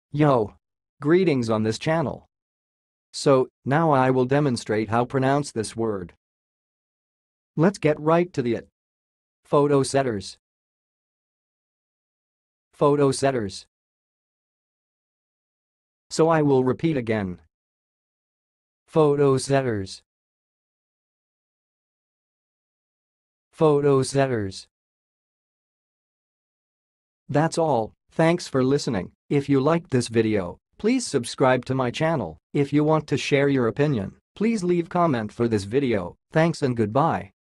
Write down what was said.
Yo! Greetings on this channel. So, now I will demonstrate how pronounce this word. Let's get right to it. Photosetters. Photosetters. So I will repeat again. Photosetters. Photosetters. That's all. Thanks for listening. If you liked this video, please subscribe to my channel. If you want to share your opinion, please leave comment for this video. Thanks and goodbye.